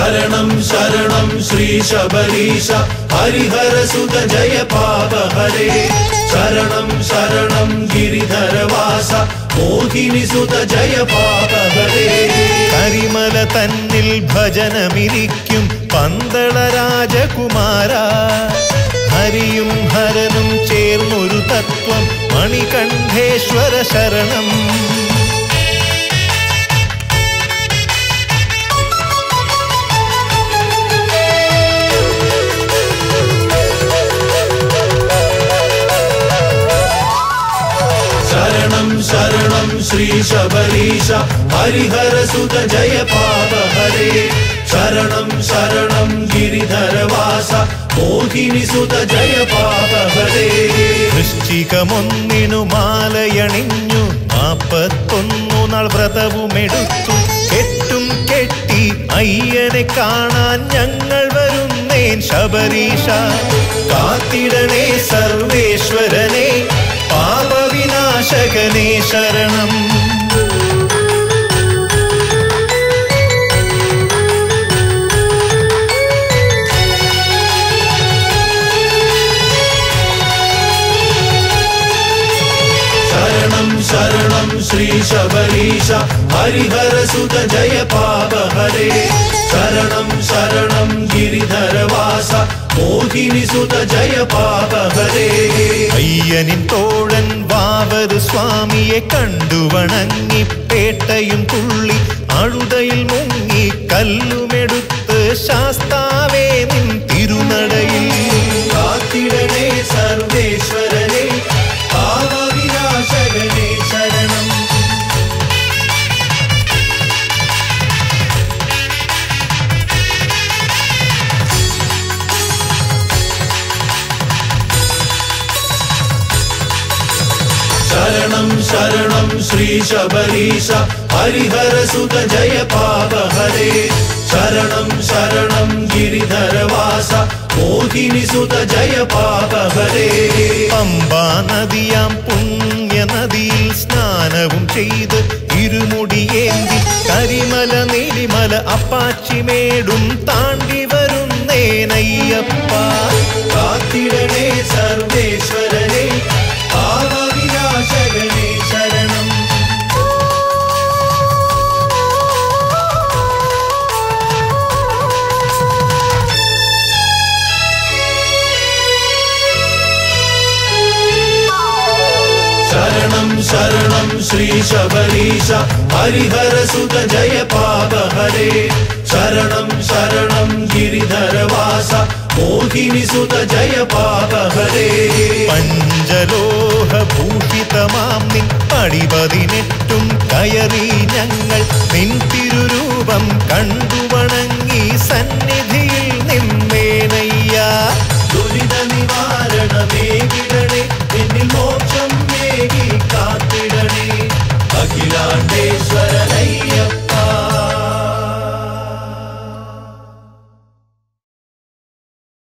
शरणं शरणं श्री शबरीश हरिहर सुत जय पापहरे शरणं शरणं गिरिधरवास मोहिनी सुत जय पापहरे കരിമല തന്നിൽ ഭജനമിരിക്കും പന്തള രാജകുമാര ഹരിയും ഹരനും ചേർന്നൊരു തത്വം മണികണ്ഠേശ്വര ശരണം शरणं श्री शबरीश हरिहर सुत जय पापहरे शरणं शरणं गिरिधरवास मोहिनी सुत जय पापहरे വൃശ്ചികമൊന്നിനു മാലയണിഞ്ഞു 41 നാൾ വ്രതവുമെടുത്തു കെട്ടും കെട്ടി അയ്യനെ കാണാൻ ഞങ്ങൾ വരുന്നേൻ ശബരീശ കാത്തിടണേ സർവേശ്വരനെ പാപവിനാശകനേ ശരണം शरणं शरणं श्री शबरीश हरिहर सुत जय पापहरे शरणं शरणं गिरिधरवास मोहिनी सुत जय पापहरे അയ്യനിൻ തോഴൻ വാവർ സ്വാമിയെ കണ്ടു വണങ്ങി പേട്ടയും തുള്ളി അഴുതയിൽ മുങ്ങി കല്ലുമെടുത്ത് ശാസ്താവേ നിൻ തിരുനടയിൽ കാത്തിടണേ സർവേശ്വരനെ പാപവിനാശകനേ ശരണം शरणं शरणं श्री शबरीश हरिहर सुत जय पापहरे शरणं शरणं गिरिधरवास मोहिनी सुत जय पापहरे പമ്പാ നദിയാം പുണ്യ നദിയിൽ സ്നാനവും ചെയ്ത് ഇരുമുടിയേന്തി കരിമല നീലിമല അപ്പാച്ചിമേടും താണ്ടി വരുന്നേനയ്യപ്പ കാത്തിടണേ സർവേശ്വരനെ പാപവിനാശകനേ ശരണം शरणं शरणं श्री शबरीश हरिहर सुत जय पापहरे शरणं शरणं गिरिधरवास मोहिनी सुत जय पापहरे പഞ്ചലോഹഭൂഷിതമാം നിൻ പടി 18 കയറി ഞങ്ങൾ നിൻ തിരുരൂപം കണ്ടു